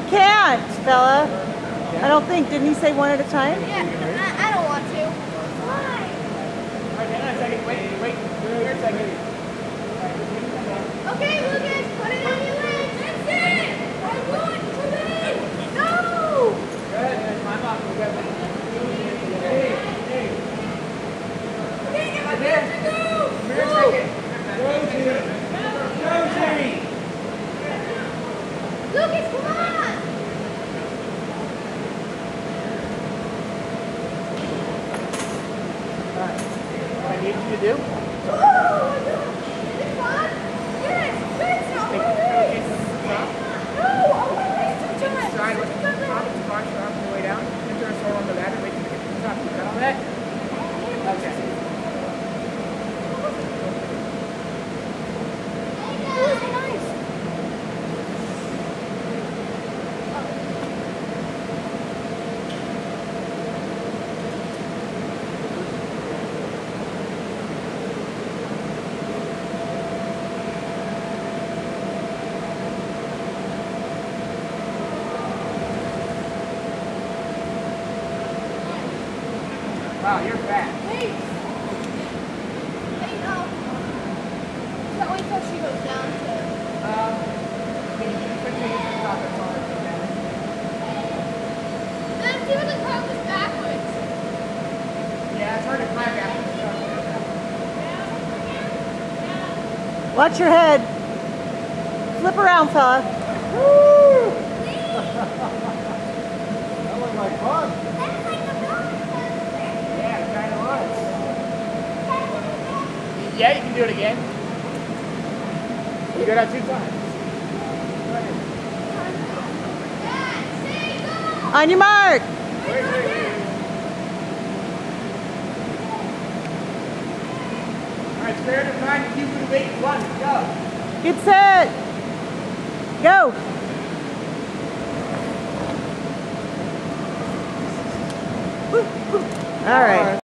can't, fella. I don't think. Didn't he say one at a time? Yeah, I don't want to. Why? Alright, hang on a second. Wait. Here a second. Okay, Lucas, put it on your legs. That's it. I want to win. No. Good. Time off. We got Hey. Okay, get my hands to go. Here a second. Rosie. Lucas, come on. Alright. What I need you to do? Oh, my God. Is it fun? Yes. It's not Take what the it case is. from the top. No, I want to race to Take the John. side with the top. Squash your arm all the way down. Enter a sword on the ladder. Wait till you get to the top. You got all that? Okay. Wow, you're fat. Hey, that wait till she goes down to. Can you quickly get to the top? That's all I can do. Then see what the car was backwards. Yeah, it's hard to climb after the start. Watch your head. Flip around, fella. That looked like fun. That's like the roller coaster. Yeah, it kind of was. Yeah, you can do it again. You go down 2 times. On your mark. Wait. Alright, spare the time to keep moving. Wait, 1, go. Get set. Go. All right.